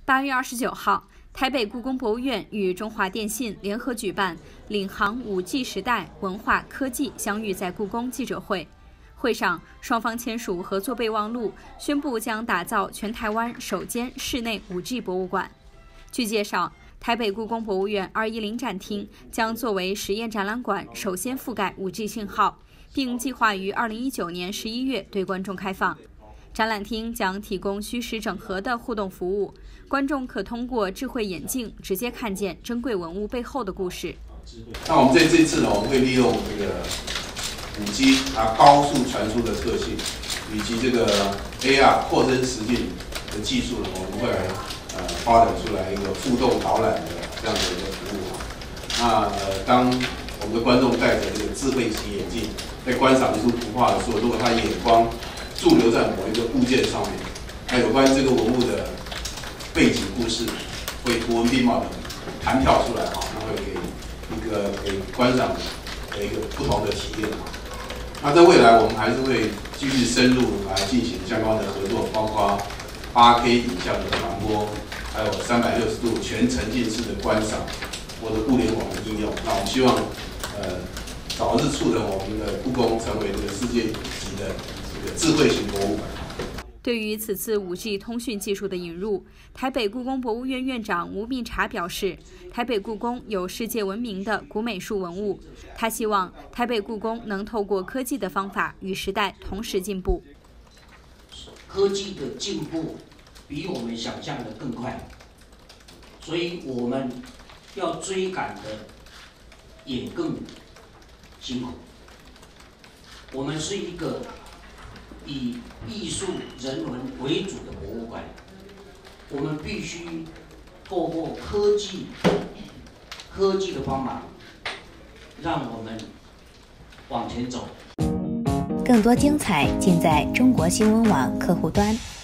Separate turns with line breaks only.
8月29号，台北故宫博物院与中华电信联合举办“领航 5G 时代，文化科技相遇在故宫”记者会。会上，双方签署合作备忘录，宣布将打造全台湾首间室内 5G 博物馆。据介绍，台北故宫博物院210展厅将作为实验展览馆，首先覆盖 5G 信号，并计划于2019年11月对观众开放。展览厅将提供虚实整合的互动服务，观众可通过智慧眼镜直接看见珍贵文物背后的故事。
那我们这次呢，我们会利用这个5G 它高速传输的特性，以及这个 AR 扩增实境的技术呢，我们会来发展出来一个互动导览的这样的一个服务。那当我们的观众戴着这个智慧型眼镜在观赏一幅图画的时候，如果他眼光驻留在某一个物件上面，那有关这个文物的背景故事会图文并茂的弹跳出来啊，那会给观赏的一个不同的体验。那在未来我们还是会继续深入来进行相关的合作，包括8K 影像的传播，还有360度全沉浸式的观赏，或者互联网的应用。那我们希望早日促成我们的故宫成为这个世界级的智慧型博物馆。
对于此次5G 通讯技术的引入，台北故宫博物院院长吴密察表示，台北故宫有世界闻名的古美术文物，他希望台北故宫能透过科技的方法与时代同时进步。
科技的进步比我们想象的更快，所以我们要追赶的也更辛苦。我们是一个以艺术人文为主的博物馆，我们必须透过科技的帮忙，让我们往前走。
更多精彩尽在中国新闻网客户端。